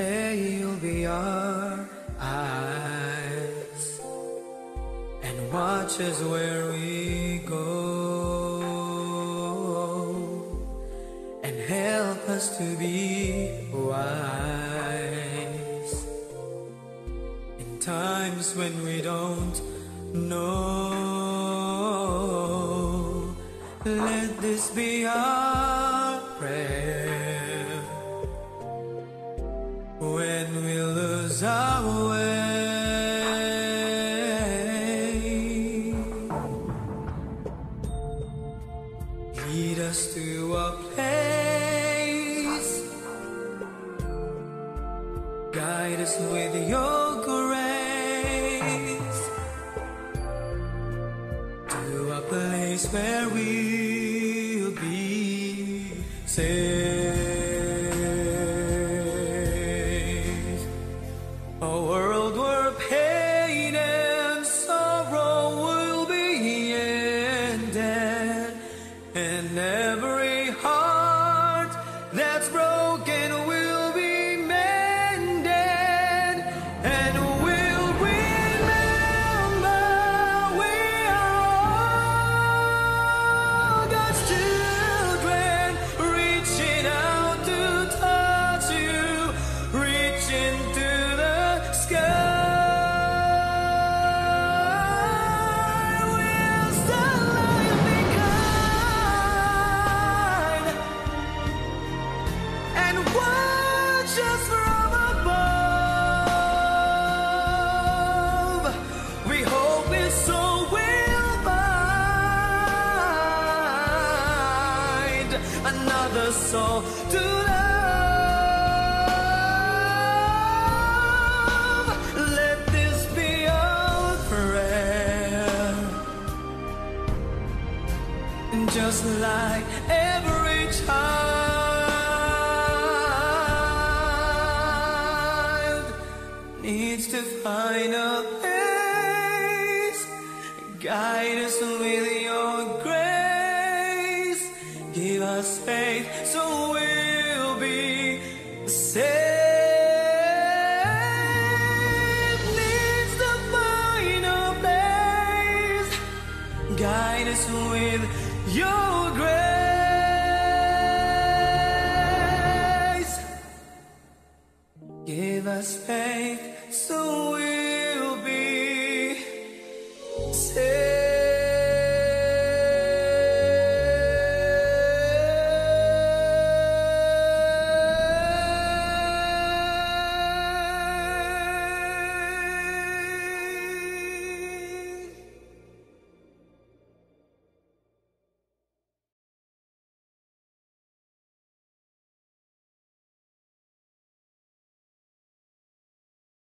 Hey, you'll be our eyes and watch us where we go, and help us to be wise in times when we don't know. Let this be our prayer when we lose our way. Lead us to a place, guide us with your grace, to a place where we'll be safe. A world where pain and sorrow will be ended, and every heart that's broken will be mended. And we'll remember we are all God's children, reaching out to touch you, reaching to the sky. We'll stand like behind and watch us from above. We hope this soul will find another soul to love. Let this be our prayer, just like every child needs to find a place. Guide us with your grace, give us faith so we'll be saved. Needs to find a place, guide us with your grace, give us faith so